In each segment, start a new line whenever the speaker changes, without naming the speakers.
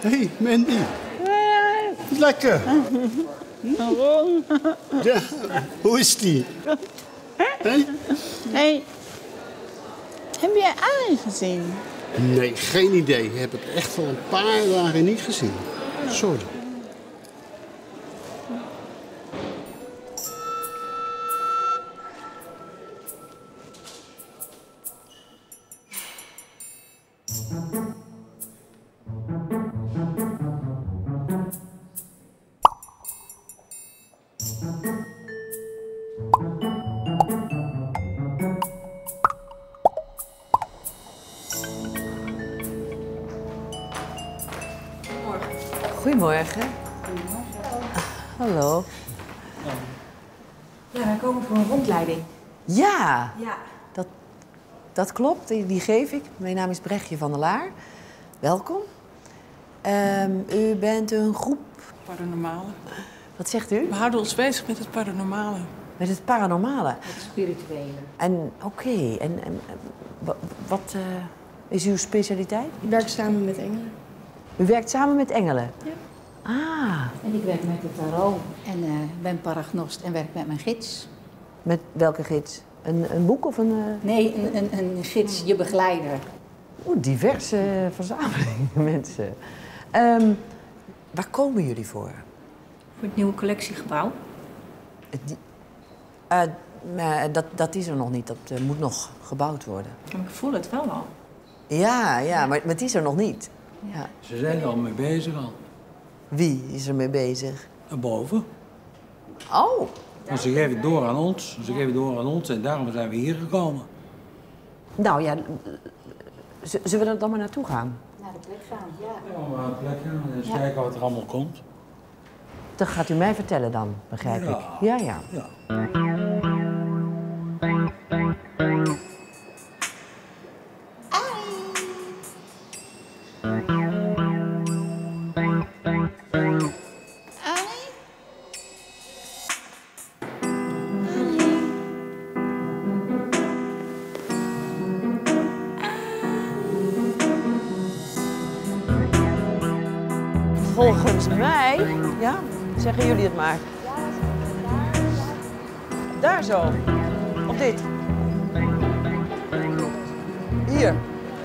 Hey, Mandy. Lekker.
Waarom?
Ja, hoe is die? Hey?
Hey, heb jij Arie gezien?
Nee, geen idee. Ik heb het echt al een paar dagen niet gezien. Sorry.
Goedemorgen. Hallo.
Ja, wij komen voor een rondleiding.
Ja,
Ja.
dat klopt. Die geef ik. Mijn naam is Bregje van der Laar. Welkom. U bent een groep...
Paranormale.
Wat zegt u?
We houden ons bezig met het paranormale.
Met het paranormale.
Het spirituele.
En oké. En wat is uw specialiteit?
Ik werk samen met engelen.
U werkt samen met engelen?
Ja.
Ah.
En ik werk met de tarot en ben paragnost en werk met mijn gids.
Met welke gids? Een boek of een...
Nee, een gids, je begeleider.
Diverse verzamelingen mensen. Waar komen jullie voor?
Voor het nieuwe collectiegebouw.
Dat is er nog niet. Dat moet nog gebouwd worden.
Ik voel het wel al.
Ja, maar het is er nog niet. Ja.
Ze zijn er al mee bezig al.
Wie is er mee bezig?
Daarboven.
Oh.
En ze geven het door aan ons. Ze geven het door aan ons en daarom zijn we hier gekomen.
Nou ja, zullen we er dan maar naartoe gaan?
Naar de plek gaan, ja.
Ja, maar naar de plek gaan en eens kijken wat er allemaal komt.
Dat gaat u mij vertellen dan, begrijp ik. Ja. Volgens mij, ja, zeggen jullie het maar. Daar zo, op dit. Hier.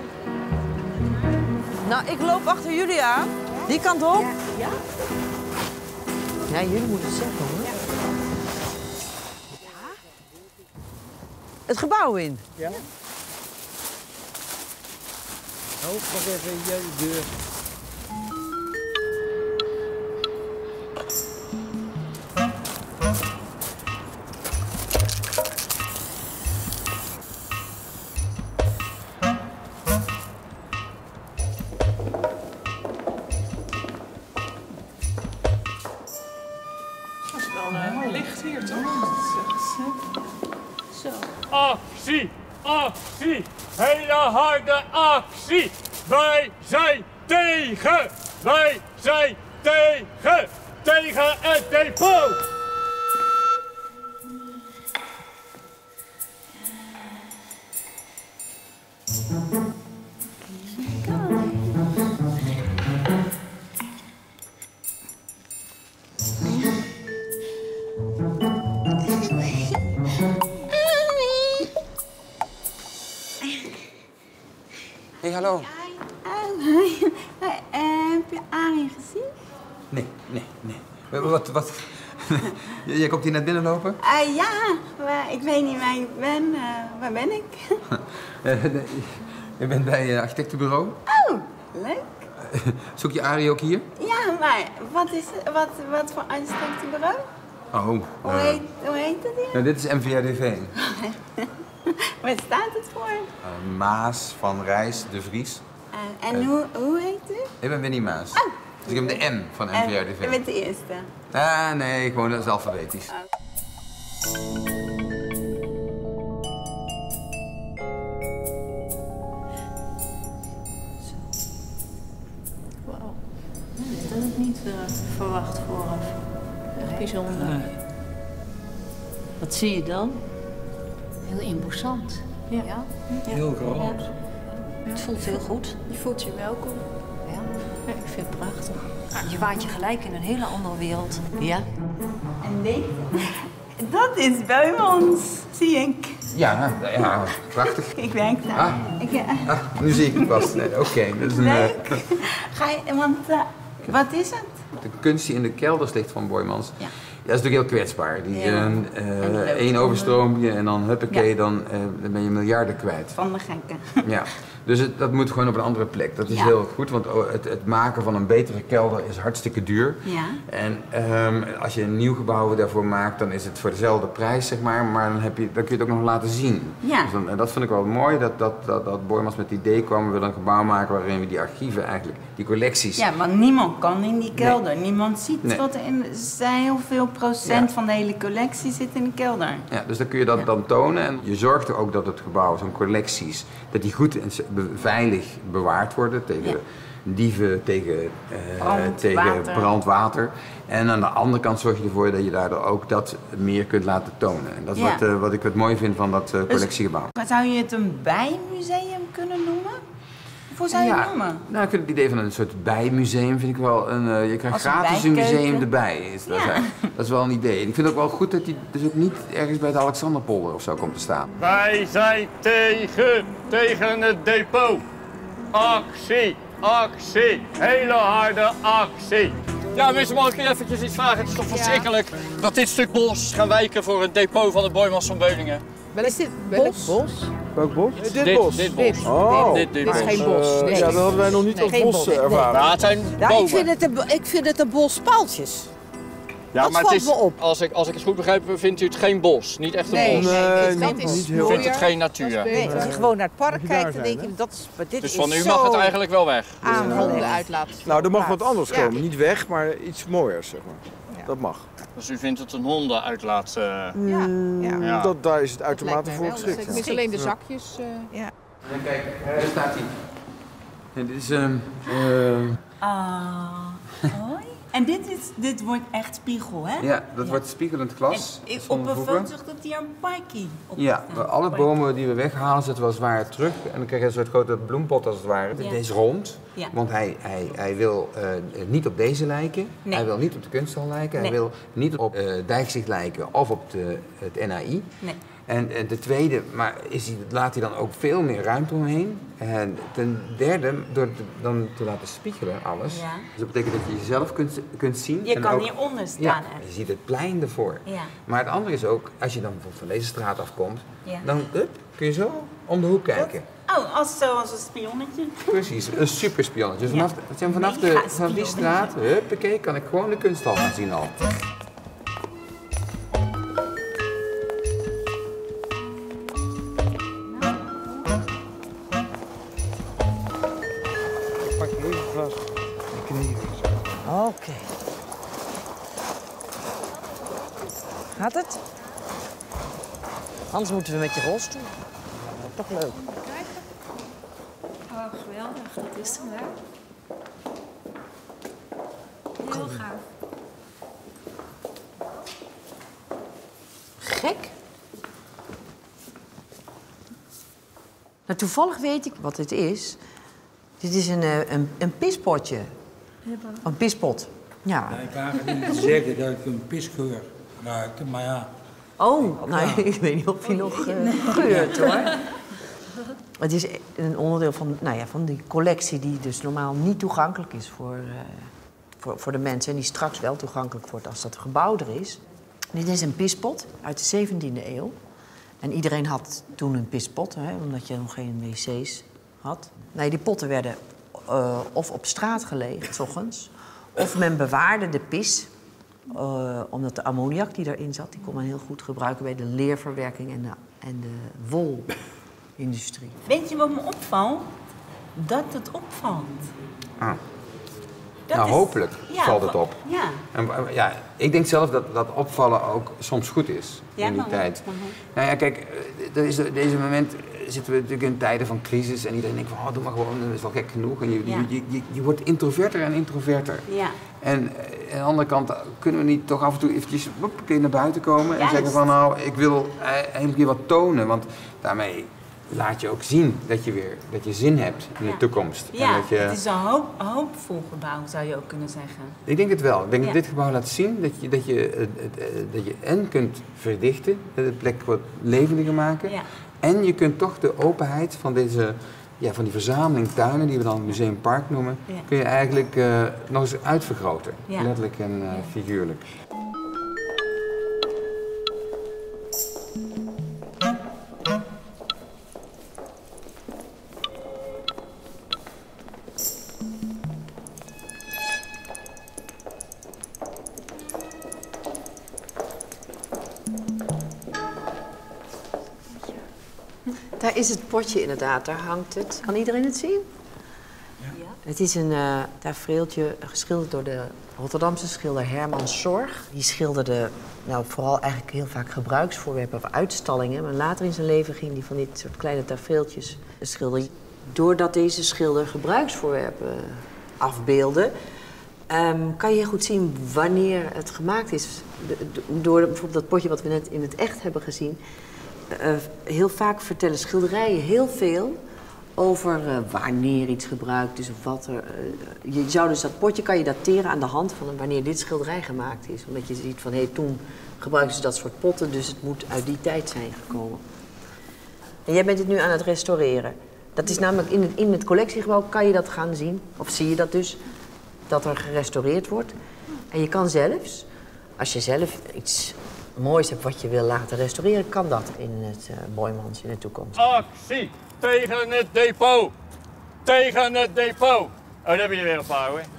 Nou, ik loop achter jullie aan. Die kant op.
Ja?
Ja, jullie moeten het zeggen, hoor. Ja. Het gebouw in.
Ja. Oh, wacht even, jij de deur.
Licht hier, toch?
Zo.
Actie! Actie! Hele harde actie! Wij zijn tegen! Wij zijn tegen! Tegen het depot!
Hey, hallo.
Heb je Arie gezien?
Nee. Wat? Jij komt hier net binnenlopen?
Ja, maar ik weet niet waar ik ben. Waar ben ik?
Je bent bij een architectenbureau.
Oh, leuk.
Zoek je Arie ook hier?
Ja, maar wat voor architectenbureau?
Oh.
Hoe heet het hier?
Nou, dit is MVRDV.
Waar staat het voor?
Maas van Rijs de Vries.
En hoe heet u?
Ik ben Winy Maas.
Oh.
Dus ik heb de M van MVRDV.
Je bent de eerste.
Ah, nee, gewoon dat is alfabetisch.
Wauw. Dat had ik niet verwacht vooraf. Echt bijzonder.
Wat zie je dan?
Heel imposant. Ja.
Heel groot.
Het voelt heel goed.
Je voelt je welkom.
Ja. Ja, ik vind het prachtig.
Je waant je gelijk in een hele andere wereld.
Ja?
En deze? Dat is Boijmans, zie ik.
Ja, ja, prachtig.
Ik werk daar.
Nu zie ik het pas. Nee, Oké, dat is een...
Leuk. Ga je, want wat is het?
De kunst die in de kelders ligt van Boijmans.
Ja.
Ja, dat is natuurlijk heel kwetsbaar. Één overstroompje en dan huppakee, dan ben je miljarden kwijt.
Van de gekken.
Ja, dus dat moet gewoon op een andere plek. Dat is heel goed, want het maken van een betere kelder is hartstikke duur.
Ja.
En als je een nieuw gebouw daarvoor maakt, dan is het voor dezelfde prijs, zeg maar dan kun je het ook nog laten zien.
Ja.
Dus en dat vind ik wel mooi, dat Boijmans met het idee kwam, we willen een gebouw maken waarin we die archieven eigenlijk, die collecties...
Ja, want niemand kan in die kelder. Nee. Niemand ziet
Nee.
wat er in... Heel veel procent van de hele collectie zit in de kelder.
Ja, dus dan kun je dat dan tonen en je zorgt er ook dat het gebouw, zo'n collecties, dat die goed en veilig bewaard worden tegen dieven, tegen brandwater. En aan de andere kant zorg je ervoor dat je daardoor ook dat meer kunt laten tonen. En dat is wat ik het mooi vind van dat collectiegebouw.
Zou je het een bijmuseum kunnen noemen? Hoe zou je het noemen?
Nou, ik vind het idee van een soort bijmuseum vind ik wel je krijgt
Als een
gratis een
bijkeuken.
museum erbij. Dat is wel een idee. En ik vind het ook wel goed dat hij dus ook niet ergens bij het Alexanderpolder of zo komt te staan.
Wij zijn tegen het depot. Actie, actie, hele harde actie. Ja, mensen, mag ik hier eventjes iets vragen? Het is toch verschrikkelijk dat dit stuk bos gaan wijken voor het depot van de Boijmans Van Beuningen.
Wel is dit bos?
Welk bos?
Dit bos. Dit bos.
Oh.
Dit
Dit is geen bos. Nee.
Ja, dat hadden wij nog niet als bos ervaren.
Ja, het zijn
Ja,
bomen.
ik vind het een bos paaltjes.
Ja,
dat
maar
valt
het is,
me op.
als ik het goed begrijp, vindt u het geen bos. Niet echt een bos.
Niet heel
U vindt het geen natuur.
Nee, als je gewoon naar het park kijkt, dan denk je, dat is, maar dit
Dus
is
van u
zo
mag het eigenlijk wel weg.
aangelegd.
Nou, er mag wat anders komen. Niet weg, maar iets mooiers, zeg maar. Dat mag.
Dus u vindt het een hondenuitlaat?
Daar is het uitermate voor geschikt.
Het is alleen de zakjes.
En kijk, daar staat hij. En dit is
Mooi. En dit wordt echt spiegel, hè?
ja, dat wordt spiegelend glas.
En op
zonder
een
voegen.
foto doet hij een parkie op.
Ja, alle bomen die we weghalen zetten we als het ware terug. En dan krijg je een soort grote bloempot als het ware.
Ja.
Dit is rond,
Ja.
want hij wil niet op deze lijken.
Nee.
Hij wil niet op de kunsthal lijken.
Nee.
Hij wil niet op Dijkzicht lijken of op het NAI.
Nee.
En de tweede, maar laat hij dan ook veel meer ruimte omheen. En ten derde, door het dan te laten spiegelen alles.
Ja.
Dus dat betekent dat je jezelf kunt zien.
Je
en
kan
ook,
hieronder staan.
ja,
echt.
je ziet het plein ervoor.
Ja.
Maar het andere is ook, als je dan bijvoorbeeld van deze straat afkomt,
Ja.
dan kun je zo om de hoek kijken.
Oh, zoals een spionnetje.
Precies, een super spionnetje. Dus vanaf
Mega
die straat, huppakee, kan ik gewoon de kunsthal gaan zien al.
Ik pak even vast. Ik knie vast.
Oké. Gaat het? Anders moeten we met je rolstoel. Toch leuk.
Oh, geweldig. Dat is hem daar. Heel gaaf.
Gek. Nou, toevallig weet ik wat het is. Dit is een pispotje. Een pispot. Ja.
Ja, ik ga niet zeggen dat ik een pisgeur ruik, maar ja.
Oh, nou, ik weet niet of hij nog geurt, hoor. Het is een onderdeel van die collectie die dus normaal niet toegankelijk is voor de mensen. En die straks wel toegankelijk wordt als dat gebouw er is. Dit is een pispot uit de 17e eeuw. En iedereen had toen een pispot, omdat je nog geen wc's had. Nee, die potten werden of op straat gelegen, 's ochtends. Of men bewaarde de pis, omdat de ammoniak die erin zat, die kon men heel goed gebruiken bij de leerverwerking en de wolindustrie.
Weet je wat me opvalt? Dat het opvalt.
Ah.
Dat
Nou,
is-
hopelijk
ja,
valt het op.
Ja.
En, ja, ik denk zelf dat opvallen ook soms goed is
Ja,
in die
maar-
tijd. Nou ja, kijk, deze moment zitten we natuurlijk in tijden van crisis en iedereen denkt van, doe maar gewoon, dat is wel gek genoeg. En je wordt introverter en introverter.
Ja.
En aan de andere kant kunnen we niet toch af en toe eventjes naar buiten komen en
Juist.
zeggen van, nou, ik wil eigenlijk weer wat tonen, want daarmee laat je ook zien dat je zin hebt in de toekomst.
Ja,
en dat je,
het is een hoopvol gebouw, zou je ook kunnen zeggen.
Ik denk het wel. Ik denk dat dit gebouw laat zien dat je en kunt verdichten, de plek wat levendiger maken. Ja. En je kunt toch de openheid van van die verzameling tuinen, die we dan Museumpark noemen, kun je eigenlijk nog eens uitvergroten. Ja. Letterlijk en figuurlijk.
Daar is het potje inderdaad, daar hangt het. Kan iedereen het zien? Ja. Het is een tafereeltje geschilderd door de Rotterdamse schilder Herman Zorg. Die schilderde vooral eigenlijk heel vaak gebruiksvoorwerpen of uitstallingen. Maar later in zijn leven ging hij van dit soort kleine tafereeltjes schilderen. Doordat deze schilder gebruiksvoorwerpen afbeelde, kan je heel goed zien wanneer het gemaakt is. Door bijvoorbeeld dat potje wat we net in het echt hebben gezien. Heel vaak vertellen schilderijen heel veel over wanneer iets gebruikt is of wat er. Je zou dus dat potje kan je dateren aan de hand van wanneer dit schilderij gemaakt is. Omdat je ziet van toen gebruikten ze dat soort potten, dus het moet uit die tijd zijn gekomen. En jij bent dit nu aan het restaureren. Dat is namelijk in het collectiegebouw kan je dat gaan zien, of zie je dat dus, dat er gerestaureerd wordt. En je kan zelfs, als je zelf iets moois hebt wat je wil laten restaureren, kan dat in het Boijmans in de toekomst.
Actie tegen het depot! Tegen het depot! Oh, daar heb je er weer een paar hoor.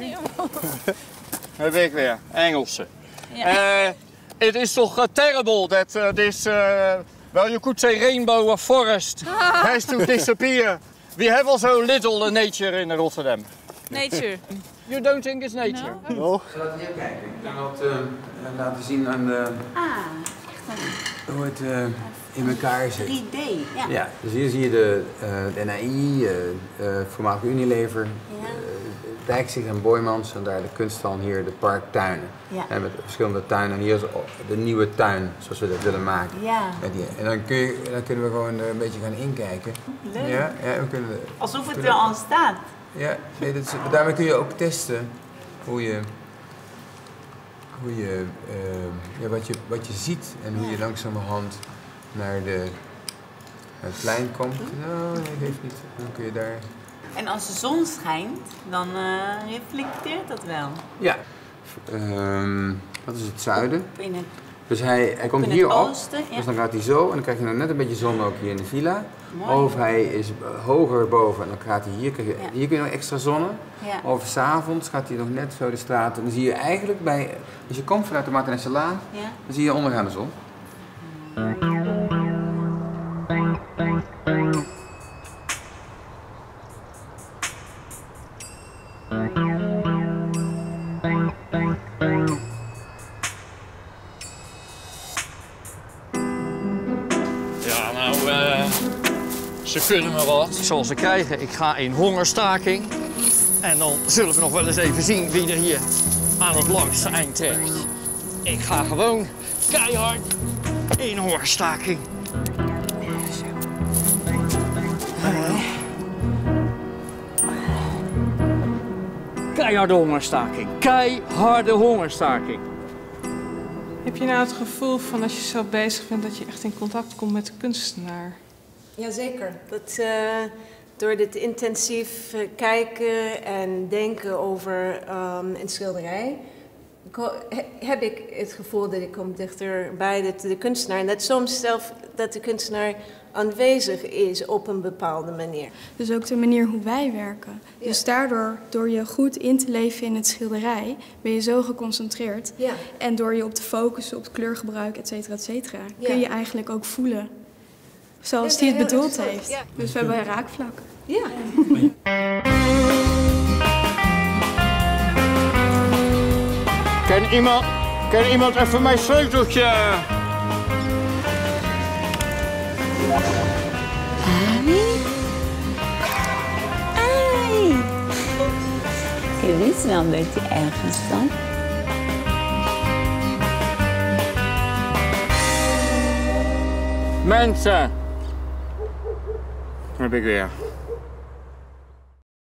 Daar ben ik weer, Engelse. Ja. It is toch terrible that this, well you could say rainbow forest has to disappear. We have also little nature in Rotterdam.
Nature.
You don't think it's nature?
No.
Laten we even kijken. Ik kan wat laten zien aan de, hoe het in elkaar zit.
3D, ja.
Ja, dus hier zie je de NAI, voormalig Unilever, Dijkzicht en Boijmans en daar de kunsthal hier de parktuinen. Ja. En met verschillende tuinen. En hier is de nieuwe tuin, zoals we dat willen maken. Ja. En dan kunnen we gewoon een beetje gaan inkijken.
Leuk.
Ja, we kunnen,
alsof het er al staat.
Ja, nee, daarmee kun je ook testen wat je ziet en hoe je langzamerhand naar het plein komt. Nou, nee, dat heeft niet. Dan kun je daar.
En als de zon schijnt, dan reflecteert dat wel.
Ja. Dat is het zuiden. Dus hij komt hier op, dus dan gaat hij zo en dan krijg je nog net een beetje zon ook hier in de villa. Mooi. Of hij is hoger boven en dan gaat hij hier, hier kun je nog extra zonnen. Ja. Of 's avonds gaat hij nog net zo de straat en dan zie je eigenlijk als je komt vanuit de Martinessalaan, dan zie je ondergaande zon.
Ze kunnen me wat, zoals ze krijgen. Ik ga in hongerstaking. En dan zullen we nog wel eens even zien wie er hier aan het langste eind trekt. Ik ga gewoon keihard in hongerstaking. Keiharde hongerstaking. Keiharde hongerstaking.
Heb je nou het gevoel van als je zo bezig bent dat je echt in contact komt met de kunstenaar?
Jazeker. Door dit intensief kijken en denken over een schilderij, heb ik het gevoel dat ik kom dichter bij de kunstenaar. En dat soms zelf dat de kunstenaar aanwezig is op een bepaalde manier.
Dus ook de manier hoe wij werken. Ja. Dus daardoor, door je goed in te leven in het schilderij, ben je zo geconcentreerd. Ja. En door je op te focussen op het kleurgebruik, et cetera, kun je eigenlijk ook voelen zoals hij het bedoeld heeft. Ja. Dus we hebben een raakvlak.
Ja.
Kan iemand even mijn sleuteltje?
Arie! Je wist wel dat je ergens zat.
Mensen, Dan heb ik weer.